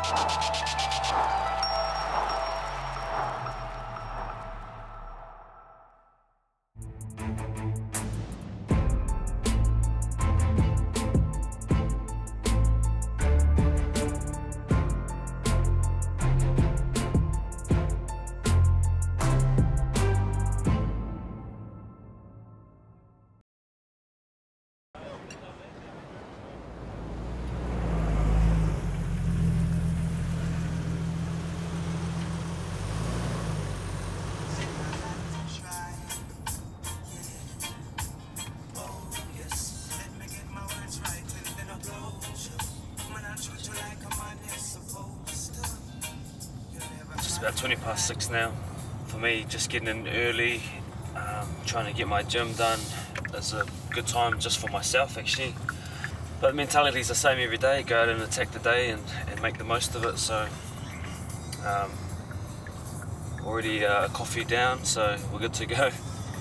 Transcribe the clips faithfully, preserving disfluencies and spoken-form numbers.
About twenty past six now. For me, just getting in early, um, trying to get my gym done is a good time just for myself actually. But mentality is the same every day, go out and attack the day and, and make the most of it. So um, already uh, coffee down, so we're good to go.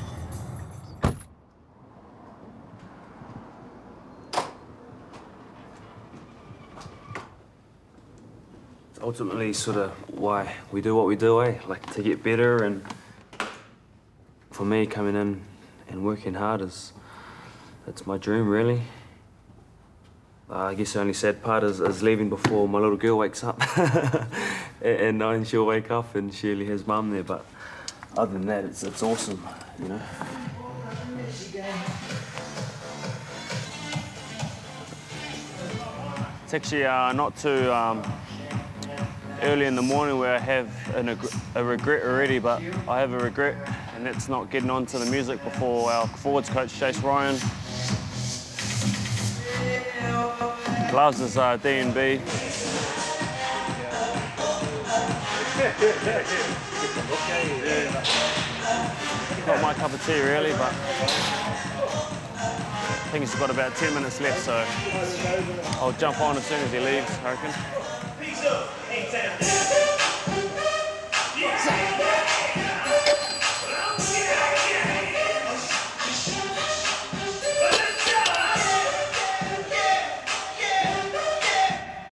Ultimately sort of why we do what we do, eh? Like to get better, and for me coming in and working hard is, that's my dream really. Uh, I guess the only sad part is, is leaving before my little girl wakes up. And knowing she'll wake up and she only has mum there, but other than that it's, it's awesome, you know. It's actually uh, not too um, early in the morning where I have an, a regret already, but I have a regret, and that's not getting on to the music before our forwards coach, Chase Ryan. Loves his uh, D and B. Not my cup of tea really, but I think he's got about ten minutes left, so I'll jump on as soon as he leaves, I reckon.